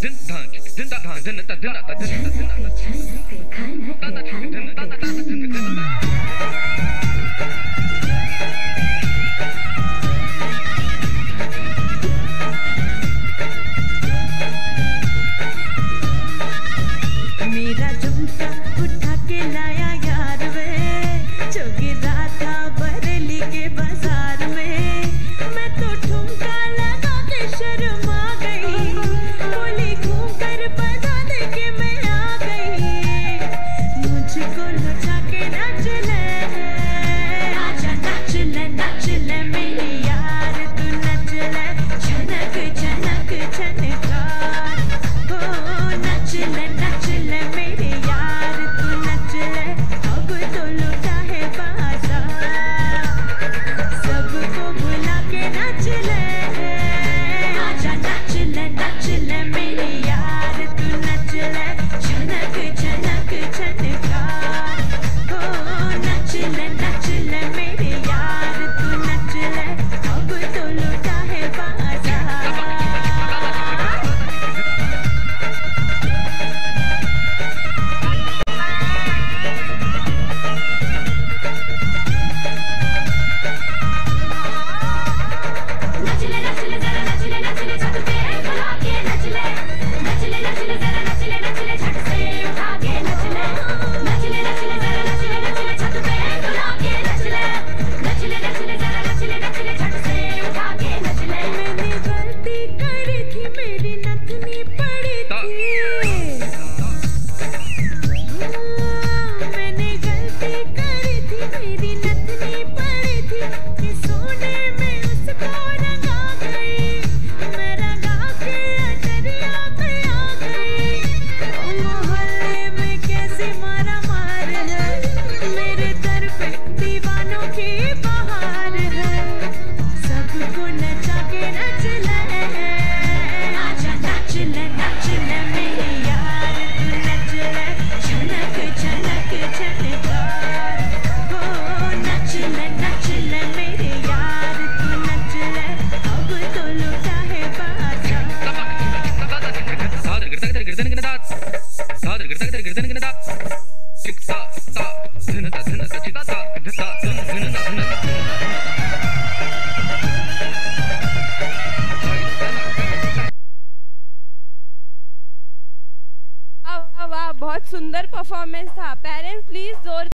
मेरा झुमका उठा के लाया यार वे, जो गिरा था बरेली के बाजार में। मैं तो ठुमका लगा के शर्मा गई, बोली घूम कर बता दे के मैं आ गई। मुझको लुटा के नाच ले, आजा नाच ले मेरी यार, तू नच ले छनक छनक छनकार। हो नच ले मेरे यार, तू नच ले अब तो लुटा है बाजार। सबको बुला के नच ले, आजा नच ले मेरे यार, तू नच ले छनक छनक छनकार। हो नच ले मेरे यार, तू नच ले अब तो लुटा है बाजार। वाह, बहुत सुंदर परफॉर्मेंस था। पेरेंट्स प्लीज जोर